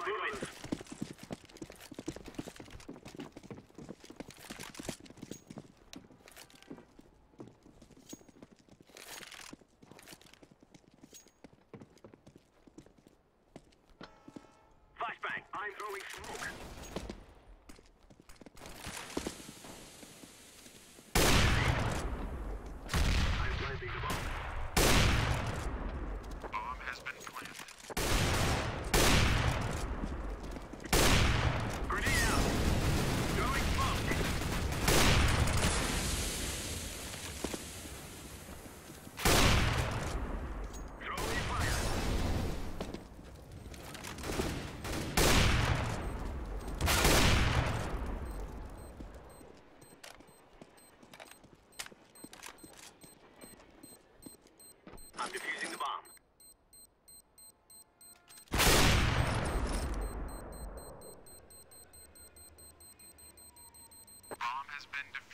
moving. Flashbang. I'm throwing smoke. I'm planting the bomb. Bomb has been planted. Grenade out. Throwing smoke. Throwing fire. I'm defusing the bomb. Bomb has been defused.